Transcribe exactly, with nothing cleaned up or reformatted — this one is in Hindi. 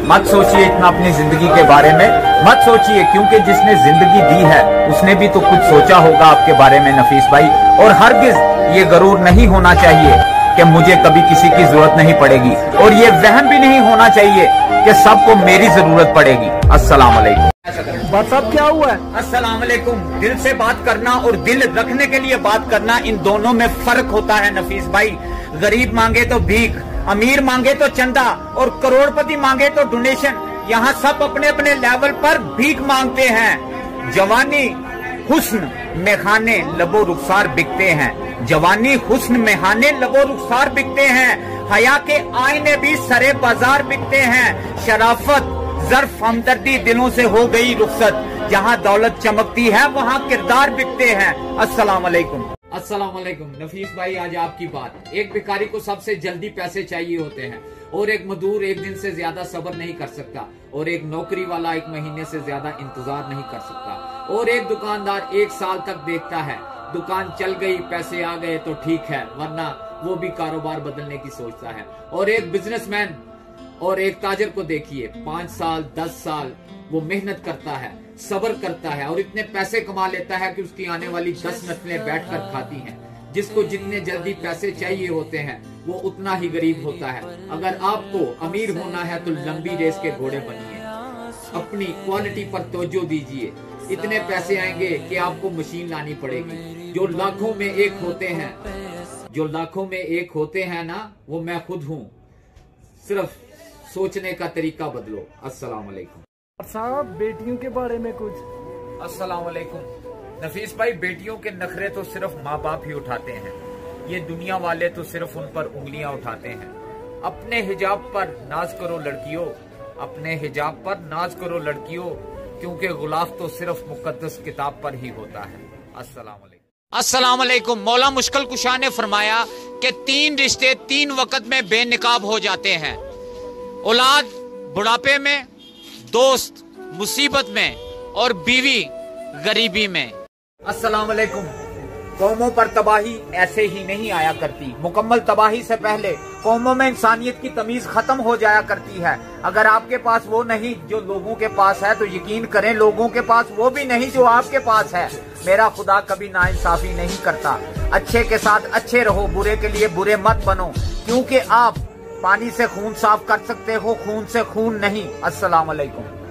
मत सोचिए इतना अपनी जिंदगी के बारे में, मत सोचिए, क्योंकि जिसने जिंदगी दी है उसने भी तो कुछ सोचा होगा आपके बारे में नफीस भाई। और हरगिज ये गरूर नहीं होना चाहिए कि मुझे कभी किसी की जरूरत नहीं पड़ेगी, और ये वहम भी नहीं होना चाहिए कि सबको मेरी जरूरत पड़ेगी। अस्सलाम वालेकुम। बात साहब क्या हुआ है? अस्सलाम वालेकुम। दिल से बात करना और दिल रखने के लिए बात करना, इन दोनों में फर्क होता है नफीस भाई। गरीब मांगे तो भीख, अमीर मांगे तो चंदा, और करोड़पति मांगे तो डोनेशन। यहाँ सब अपने अपने लेवल पर भीख मांगते हैं। जवानी हुस्न मेखाने लबो रुखसार बिकते हैं, जवानी हुस्न मेहाने लबो रुखसार बिकते हैं। हया के आईने भी सरे बाजार बिकते हैं। शराफत ज़र्फ हमदर्दी दिलों से हो गई रुखसत, जहाँ दौलत चमकती है वहाँ किरदार बिकते हैं। अस्सलाम वालेकुम। अस्सलाम वालेकुम। नफीस भाई, आज आपकी बात। एक भिखारी को सबसे जल्दी पैसे चाहिए होते हैं, और एक मजदूर एक दिन से ज्यादा सब्र नहीं कर सकता, और एक नौकरी वाला एक महीने से ज्यादा इंतजार नहीं कर सकता, और एक दुकानदार एक साल तक देखता है दुकान चल गई पैसे आ गए तो ठीक है, वरना वो भी कारोबार बदलने की सोचता है। और एक बिजनेसमैन और एक ताजर को देखिए, पांच साल दस साल वो मेहनत करता है, सब्र करता है, और इतने पैसे कमा लेता है कि उसकी आने वाली दस नस्लें बैठकर खाती हैं। जिसको जितने जल्दी पैसे चाहिए होते हैं वो उतना ही गरीब होता है। अगर आपको अमीर होना है तो लंबी रेस के घोड़े बनिए, अपनी क्वालिटी पर तवज्जो दीजिए। इतने पैसे आएंगे कि आपको मशीन लानी पड़ेगी। जो लाखों में एक होते हैं, जो लाखों में एक होते हैं ना, वो मैं खुद हूँ। सिर्फ सोचने का तरीका बदलो। अस्सलाम वालेकुम। साहब, बेटियों के बारे में कुछ? अस्सलाम वालेकुम। नफीस भाई, बेटियों के नखरे तो सिर्फ माँ बाप ही उठाते हैं। ये दुनिया वाले तो सिर्फ उन पर उंगलियां उठाते हैं। अपने हिजाब पर नाज करो लड़कियों, अपने हिजाब पर नाज करो लड़कियों, क्योंकि गुलाफ तो सिर्फ मुकद्दस किताब पर ही होता है। अस्सलाम वालेकुम। अस्सलाम वालेकुम। मौला मुश्किल कुशा ने फरमाया कि तीन रिश्ते तीन वक्त में बेनकाब हो जाते हैं। औलाद बुढ़ापे में, दोस्त मुसीबत में, और बीवी गरीबी में। अस्सलाम वालेकुम। कौमों पर तबाही ऐसे ही नहीं आया करती। मुकम्मल तबाही से पहले कौमों में इंसानियत की तमीज खत्म हो जाया करती है। अगर आपके पास वो नहीं जो लोगों के पास है, तो यकीन करें लोगों के पास वो भी नहीं जो आपके पास है। मेरा खुदा कभी नाइंसाफी नहीं करता। अच्छे के साथ अच्छे रहो, बुरे के लिए बुरे मत बनो, क्योंकि आप पानी से खून साफ कर सकते हो, खून से खून नहीं। अस्सलाम वालेकुम।